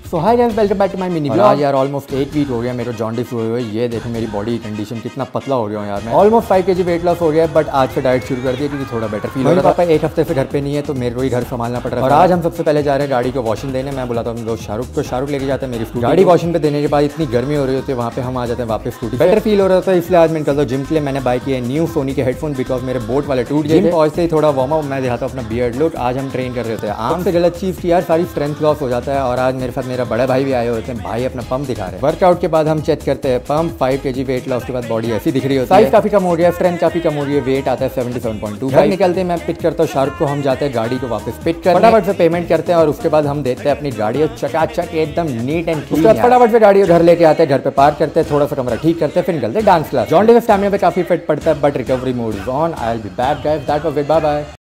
So hi guys, welcome back to my mini blog. यार almost 8 week हो गया मेरे जॉन्डिस हुए हुए। ये देखो मेरी बॉडी कंडीशन कितना पतला हो गया हूँ यार। मैं ऑलमोस्ट 5 kg वेट लॉस हो गया है, बट आज से डाइट शुरू कर दिया क्योंकि थोड़ा बेटर फील हो रहा था। पापा एक हफ्ते से घर पे नहीं है तो मेरे को ही घर संभालना पड़ रहा है। और आज हम सबसे पहले जा रहे हैं गाड़ी को वॉशिंग देने। मैं बुलाता हूँ दोस्त शाहरुख, तो शाहरुख लेके जाते हैं मेरी गाड़ी वॉशिंग पे देने के बाद इतनी गर्मी हो रही होती है वहाँ पे हम आ जाते हैं वापस स्कूटी। बेटर फील हो रहा था इसलिए आज मैं निकलता हूँ जिम के लिए। मैंने बाय किया न्यू सोनी के हेडफोन बिकॉज मेरे बोट वाले टूट गए। पहुंचते ही थोड़ा वार्म अप मैं दिखाता हूँ अपना बियर्ड लुक। आज हम ट्रेन कर रहे होते हैं। आम से गलत चीज़ की यार सारी स्ट्रेंथ लॉस हो जाता है। और आज मेरे साथ मेरा बड़ा भाई भी आए होते हैं। भाई अपना पंप दिखा रहे हैं। वर्कआउट के बाद हम चेक करते हैं पंप। 5 kg वेट लॉस के बाद बॉडी ऐसी दिख रही होती है। साइज काफी कम हो गया है, स्ट्रेंथ काफी कम हो रही है। वेट आता है 77.2। घर निकलते हैं मैं पिक करता हूँ शाहरुख को। हम जाते हैं गाड़ी को वापस पिक कर, फटाफट से पेमेंट करते हैं और उसके बाद हम देते हैं अपनी गाड़ी और चकाचक एकदम नीट एंड क्लीन। फटाफट से गाड़ी घर लेके आते हैं, घर पे पार्क करते हैं, थोड़ा सा कमरा ठीक करते हैं, फिर निकलते हैं डांस क्लास। जॉन्डिस स्टैमिना पे काफी इफेक्ट पड़ता है but recovery mode is on. I will be back guys, that was it, bye bye.